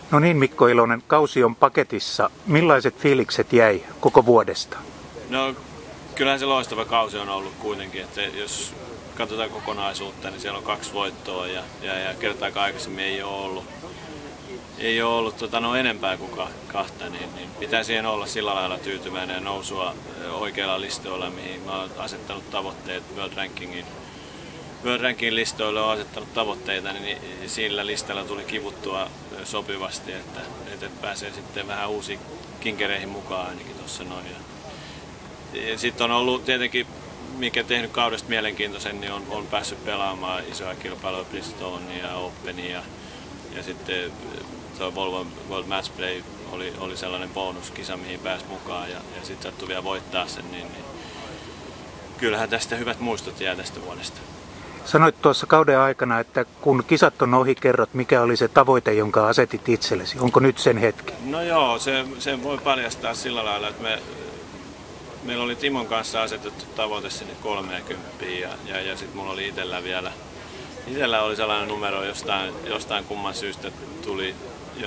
No niin, Mikko Ilonen, kausi on paketissa. Millaiset fiilikset jäi koko vuodesta? No kyllähän se loistava kausi on ollut kuitenkin, että jos katsotaan kokonaisuutta, niin siellä on 2 voittoa ja kertaakaan aikaisemmin ei ole ollut enempää kuin 2, niin pitää siihen olla sillä lailla tyytyväinen ja nousua oikeilla listoilla, mihin mä oon asettanut tavoitteet World Rankingin listoille on asettanut tavoitteita, niin sillä listalla tuli kivuttua sopivasti, että pääsee sitten vähän uusiin kinkereihin mukaan ainakin tuossa noin. Sitten on ollut tietenkin, mikä tehnyt kaudesta mielenkiintoisen, niin on päässyt pelaamaan isoja kilpailuja, Bristonia ja Openia ja sitten tuo Volvo World Matchplay oli sellainen bonuskisa, mihin pääsi mukaan ja sitten sattui vielä voittaa sen, niin kyllähän tästä hyvät muistot jää tästä vuodesta. Sanoit tuossa kauden aikana, että kun kisat on ohi, kerrot, mikä oli se tavoite, jonka asetit itsellesi. Onko nyt sen hetki? No joo, se voi paljastaa sillä lailla, että meillä oli Timon kanssa asetettu tavoite sinne 30 ja sitten mulla oli itsellä oli sellainen numero jostain kumman syystä tuli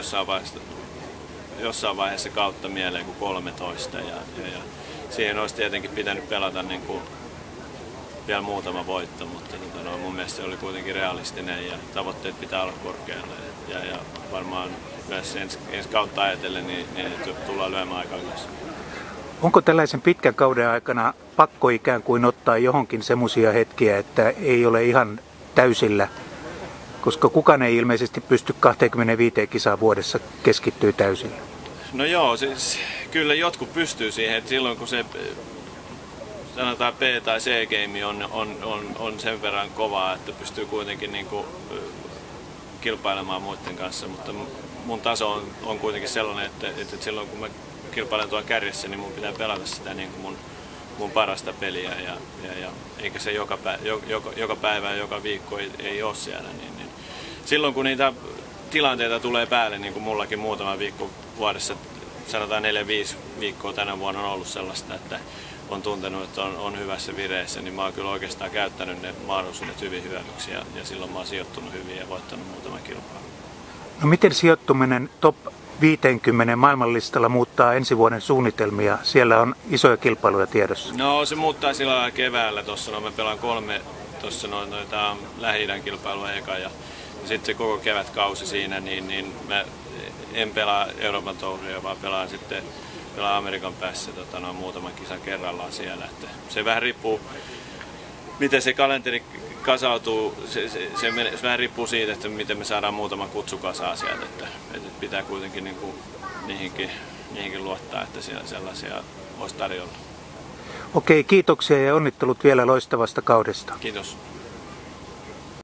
jossain vaiheessa kautta mieleen kuin 13 ja siihen olisi tietenkin pitänyt pelata niin kuin vielä muutama voitto, mutta mun mielestä se oli kuitenkin realistinen ja tavoitteet pitää olla korkealla ja varmaan myös ensi kautta ajatellen niin tullaan lyömään aika ylös. Onko tällaisen pitkän kauden aikana pakko ikään kuin ottaa johonkin semmoisia hetkiä, että ei ole ihan täysillä, koska kukaan ei ilmeisesti pysty 25 kisaa vuodessa keskittyä täysillä? No joo, siis kyllä jotkut pystyy siihen, että silloin kun se sanotaan B- tai C-game on sen verran kovaa, että pystyy kuitenkin niin kuin kilpailemaan muiden kanssa, mutta mun taso on kuitenkin sellainen, että silloin kun mä kilpailen tuolla kärjessä, niin mun pitää pelata sitä niin kuin mun parasta peliä ja eikä se joka päivä ja joka viikko ei ole siellä. Niin silloin kun niitä tilanteita tulee päälle, niin kuin mullakin muutama viikko vuodessa, sanotaan 4-5 viikkoa tänä vuonna on ollut sellaista, että on tuntenut, että on hyvässä vireessä, niin mä oon kyllä oikeastaan käyttänyt ne mahdollisuudet hyvin hyödyksi ja silloin mä oon sijoittunut hyvin ja voittanut muutaman kilpailun. No miten sijoittuminen top 50 maailmanlistalla muuttaa ensi vuoden suunnitelmia? Siellä on isoja kilpailuja tiedossa. No se muuttaa sillä lailla keväällä. Tuossa mä pelaan 3 noita Lähi-idän kilpailua eka ja sitten se koko kevätkausi siinä, niin mä en pelaa Euroopan touria, vaan pelaan Amerikan päässä muutaman kisan kerrallaan siellä. Että se vähän riippuu, miten se kalenteri kasautuu. Se vähän riippuu siitä, että miten me saadaan muutama kutsu kasaan sieltä. Että pitää kuitenkin niin kuin niihinkin luottaa, että siellä sellaisia olisi tarjolla. Okei, kiitoksia ja onnittelut vielä loistavasta kaudesta. Kiitos.